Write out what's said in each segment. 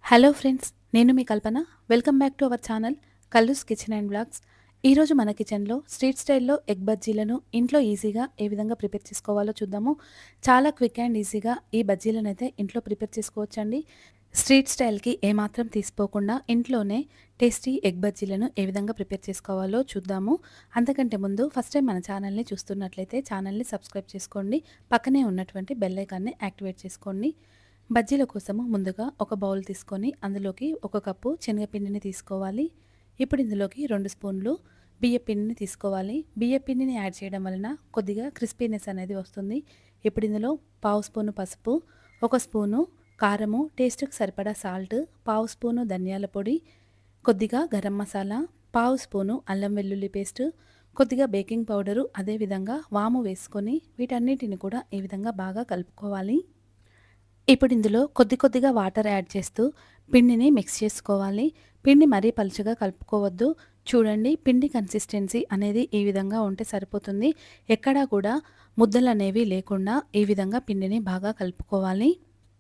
Hello friends, నేను మీ Kalpana. Welcome back to our channel Kallu's kitchen and blogs. ఈరోజు మన కిచెన్లో స్ట్రీట్ స్టైల్లో ఎగ్ బజ్జీలను ఇంట్లో ఈజీగా ఏ విధంగా ప్రిపేర్ చేసుకోవాలో చూద్దాము. చాలా క్విక్ అండ్ ఈజీగా ఈ బజ్జీలను అయితే ఇంట్లో ప్రిపేర్ చేసుకోవచ్చండి. స్ట్రీట్ స్టైల్కి ఏమాత్రం తీసిపోకుండా ఇంట్లోనే టేస్టీ ఎగ్ బజ్జీలను ఏ విధంగా ప్రిపేర్ చేసుకోవాలో చూద్దాము. అంతకంటే ముందు ఫస్ట్ టైం మన ఛానల్ని చూస్తున్నట్లయితే ఛానల్ని సబ్స్క్రైబ్ చేసుకోండి. పక్కనే ఉన్నటువంటి బెల్ ఐకాన్ని యాక్టివేట్ చేసుకోండి. బజ్జీల కోసము ముందుగా ఒక బౌల్ తీసుకొని అందులోకి ఒక కప్పు శనగపిండిని తీసుకోవాలి. ఇప్పుడు ఇందులోకి 2 స్పూన్లు బియ్యపిండిని తీసుకోవాలి. బియ్యపిండిని యాడ్ చేయడం వలన కొద్దిగా క్రిస్పీనెస్ అనేది వస్తుంది. ఇప్పుడు ఇందులో పావు స్పూను పసుపు, 1 స్పూను కారము, టేస్ట్కి సరిపడా సాల్ట్, పావు స్పూను ధనియాల పొడి, కొద్దిగా గరం మసాలా, పావు స్పూను అల్లం వెల్లుల్లి పేస్ట్, కొద్దిగా బేకింగ్ పౌడరు, అదేవిధంగా వాము వేసుకొని వీటన్నిటిని కూడా ఈ విధంగా బాగా కలుపుకోవాలి. ఇప్పుడు ఇందులో కొద్దిగా వాటర్ యాడ్ చేస్తూ పిండిని మిక్స్ చేసుకోవాలి. పిండి మరీ పలుచగా కలుపుకోవద్దు. చూడండి, పిండి కన్సిస్టెన్సీ అనేది ఈ విధంగా ఉంటే సరిపోతుంది. ఎక్కడా కూడా ముద్దలు అనేవి లేకుండా ఈ విధంగా పిండిని బాగా కలుపుకోవాలి.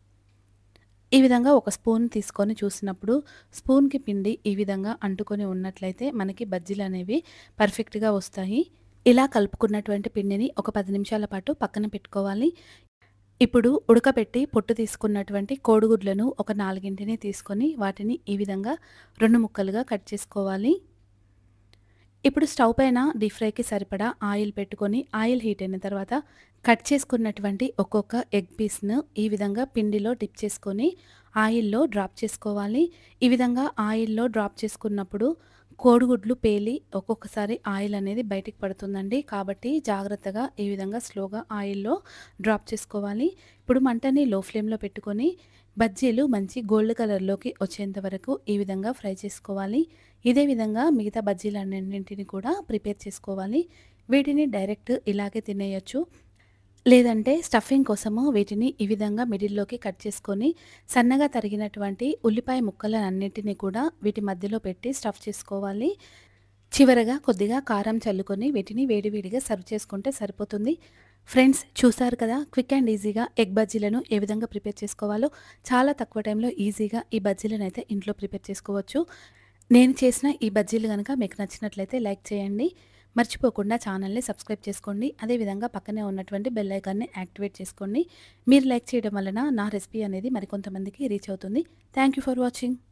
ఈ విధంగా ఒక స్పూన్ తీసుకొని చూసినప్పుడు స్పూన్కి పిండి ఈ విధంగా అంటుకొని ఉన్నట్లయితే మనకి బజ్జీలు అనేవి పర్ఫెక్ట్గా వస్తాయి. ఇలా కలుపుకున్నటువంటి పిండిని ఒక 10 నిమిషాల పాటు పక్కన పెట్టుకోవాలి. ఇప్పుడు ఉడకబెట్టి పొట్టు తీసుకున్నటువంటి కోడిగుడ్లను ఒక 4 తీసుకొని వాటిని ఈ విధంగా 2 ముక్కలుగా కట్ చేసుకోవాలి. ఇప్పుడు స్టవ్ పైన డీప్ ఫ్రైకి సరిపడా ఆయిల్ పెట్టుకొని ఆయిల్ హీట్ అయిన తర్వాత కట్ చేసుకున్నటువంటి ఒక్కొక్క ఎగ్ పీస్ను ఈ విధంగా పిండిలో డిప్ చేసుకొని ఆయిల్లో డ్రాప్ చేసుకోవాలి. ఈ విధంగా ఆయిల్లో డ్రాప్ చేసుకున్నప్పుడు కోడిగుడ్లు పేలి ఒక్కొక్కసారి ఆయిల్ అనేది బయటికి పడుతుందండి. కాబట్టి జాగ్రత్తగా ఈ విధంగా స్లోగా ఆయిల్లో డ్రాప్ చేసుకోవాలి. ఇప్పుడు మంటని లో ఫ్లేమ్లో పెట్టుకొని బజ్జీలు మంచి గోల్డ్ కలర్లోకి వచ్చేంత వరకు ఈ విధంగా ఫ్రై చేసుకోవాలి. ఇదే విధంగా మిగతా బజ్జీలన్నింటిని కూడా ప్రిపేర్ చేసుకోవాలి. వీటిని డైరెక్ట్ ఇలాగే తినేయచ్చు. లేదంటే స్టఫింగ్ కోసము వీటిని ఈ విధంగా మిడిల్లోకి కట్ చేసుకొని సన్నగా తరిగినటువంటి ఉల్లిపాయ ముక్కలన్నింటినీ కూడా వీటి మధ్యలో పెట్టి స్టఫ్ చేసుకోవాలి. చివరగా కొద్దిగా కారం చల్లుకొని వీటిని వేడివేడిగా సర్వ్ చేసుకుంటే సరిపోతుంది. ఫ్రెండ్స్, చూసారు కదా, క్విక్ అండ్ ఈజీగా ఎగ్ బజ్జీలను ఏ విధంగా ప్రిపేర్ చేసుకోవాలో. చాలా తక్కువ టైంలో ఈజీగా ఈ బజ్జీలను అయితే ఇంట్లో ప్రిపేర్ చేసుకోవచ్చు. నేను చేసిన ఈ బజ్జీలు కనుక మీకు నచ్చినట్లయితే లైక్ చేయండి. మర్చిపోకుండా ఛానల్ని సబ్స్క్రైబ్ చేసుకోండి. అదేవిధంగా పక్కనే ఉన్నటువంటి బెల్ ఐకాన్ని యాక్టివేట్ చేసుకోండి. మీరు లైక్ చేయడం వలన నా రెసిపీ అనేది మరికొంతమందికి రీచ్ అవుతుంది. Thank you for watching.